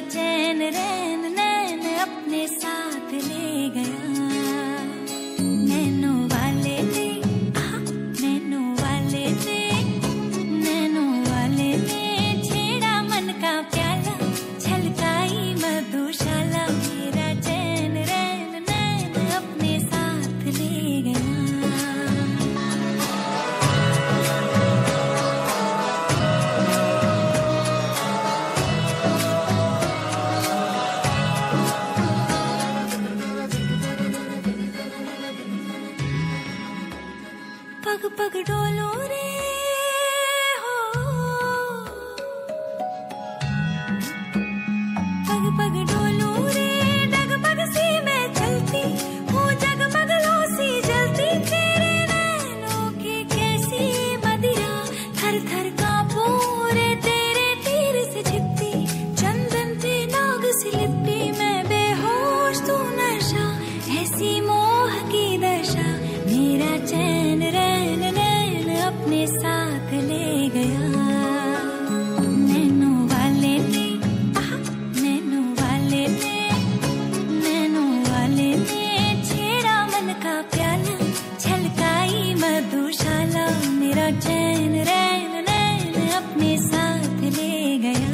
चैन रैन नैन अपने साथ ले गया। नैनो वाले थे, नैनो वाले थे, नैनो वाले ने छेड़ा मन का प्याला, छलकाई मधुशाला, मेरा चैन रैन नैन अपने साथ ले गया। पग पग डोलो रे हो, पग पग डोलो रे, डगमग सी मैं चलती हूँ, जगमग लो सी जलती, तेरे नैनों की कैसी मदिरा, थर थर कांपू रे तेरे तीर से छिपती, चंदन पे नाग सी लिपटी, मैं बेहोश तू नशा, ऐसी मोह की दशा, मेरा चैन रैन नैन अपने साथ ले गया। नैनो वाले ने, नैनो वाले ने, नैनो वाले ने छेड़ा मन का प्याला, छलकाई मधुशाला, मेरा चैन रैन नैन अपने साथ ले गया।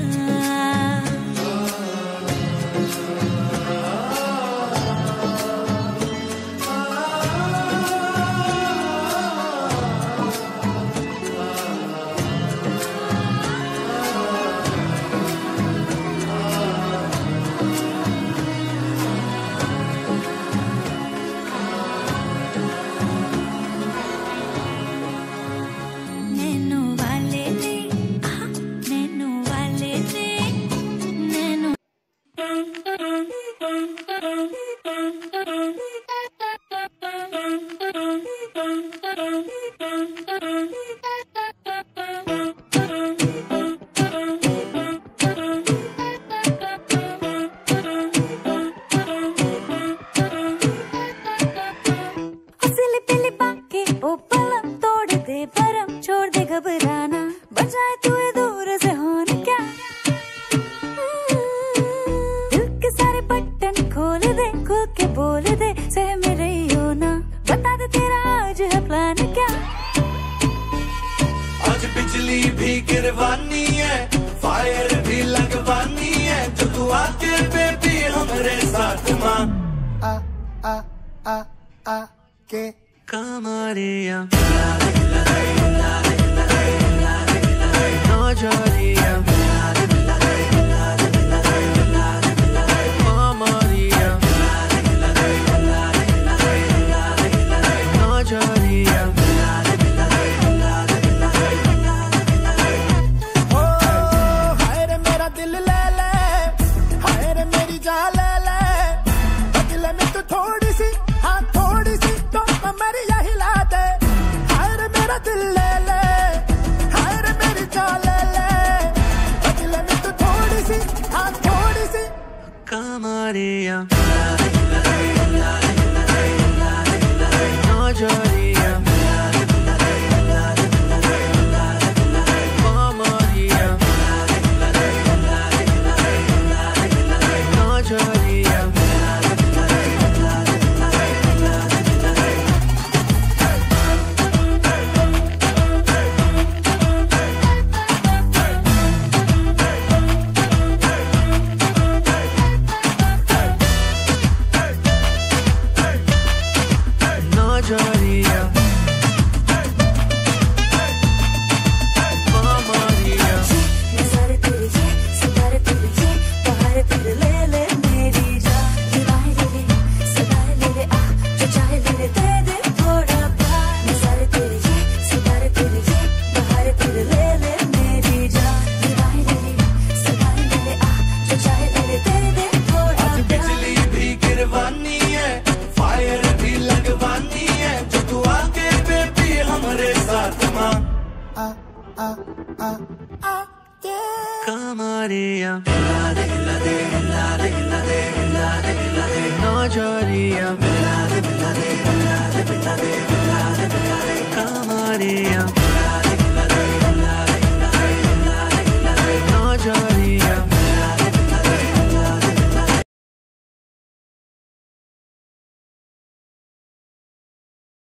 नैनो वाले थे, नैनो वाले थे, नैनो असली पिली बाके ओ पलम तोड़ दे परम, छोड़ दे घबराना, बजाए तू दूर से होन क्या, दिल के सारे बटन खोल दे, खुल के बोल दे, सह मेरे हो ना, बता दे तेरा आज है प्लान क्या। आज बिजली भी गिरवानी है, फायर भी लगवानी है, जो तू आके बेबी हमरे साथ मां आ आ आ आ के कमरिया नौजरिया कमरिया नौजरिया। ओ हाय रे मेरा दिल ले ले, हाय रे मेरी जान ले ले, दिल में तू थोड़ी सी, हाँ थोड़ी सी तो कमरिया हिला दे, हाय रे मेरा दिल ले ले, हाय रे मेरी जान ले ले, दिल में तू थोड़ी सी, हाँ थोड़ी सी कमरिया नौजरिया कमरिया नौजरिया। नौजरिया कमरिया नज़ारे तेरे ये, सितारे तेरे ये, बहार तेरे ले ले मेरी जान, दीवार ले ले, सदाएं ले ले, जो चाहे ले ले, दे दे थोड़ा प्यार। नज़ारे तेरे ये, सितारे तेरे ये, बहार तेरे ले ले मेरी जान, दीवार ले ले, सदाएं ले ले, जो चाहे ले ले, दे दे थोड़ा प्यार। बिजली भी गिरवानी है, फायर भी लगवानी है, जो तू आके बेबी हमरे साथ मां आ आ आ आ के कमरिया नौजरिया कमरिया